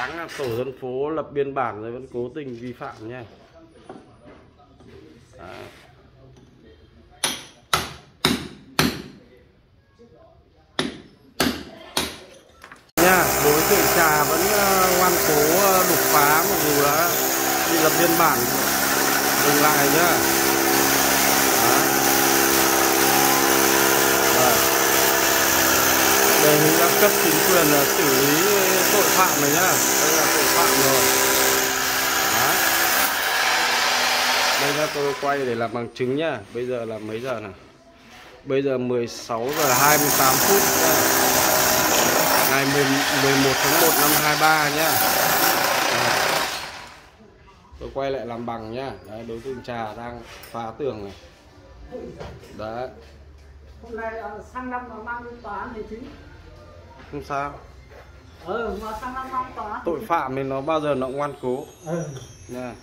sáng tổ dân phố lập biên bản rồi vẫn cố tình vi phạm nha. Nha, đối tượng Trà vẫn ngoan cố đục phá mặc dù đã đi lập biên bản dừng lại nhá. Đề nghị các cấp chính quyền là xử lý tội phạm này nhá, đây là tội phạm rồi. Đấy. Đây là tôi quay để làm bằng chứng nhá. Bây giờ là mấy giờ nào? Bây giờ 16 giờ 28 phút nhá. Ngày 11 tháng 1 năm 23 nhá. Đấy. Tôi quay lại làm bằng nhá. Đấy, đối tượng Trà đang phá tường này. Đấy. Hôm nay sang năm mà mang lên tòa án thì chứ. Không sao. Mà sang năm mang tòa án. Tội phạm thì nó bao giờ nó cũng ngoan cố. Nha.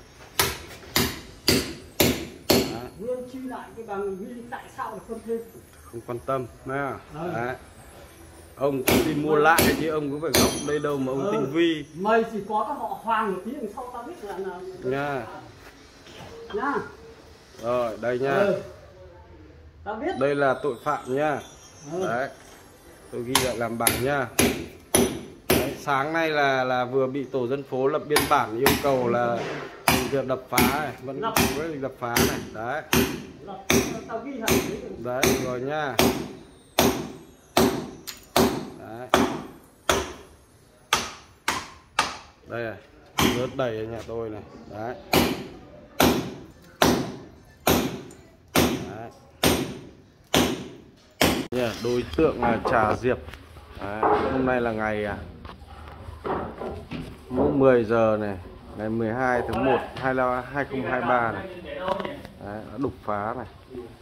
Vương truy lại cái bằng ghi tại sao là không thêm. Không quan tâm nha. Đấy. Ông đi mua lại chứ ông cũng phải gốc đây đâu mà ông tinh vi. Mày chỉ có cái họ Hoàng một tí đằng sau tao biết là nha. Nha. Rồi đây nha. Tao biết. Đây là tội phạm nha. Đấy. Tôi ghi lại làm bằng nha. Đấy, sáng nay là vừa bị tổ dân phố lập biên bản yêu cầu là việc đập phá này, vẫn có việc đập phá này. Đấy. Tao ghi hẳn đấy rồi nha. Đấy. Đây này, rớt đầy ở nhà tôi này. Đấy. Đấy. Yeah, đối tượng là Trà Diệp. Đấy. Hôm nay là ngày 10 giờ này, ngày 12 tháng 1 2023 này. Đấy, đã đục phá này.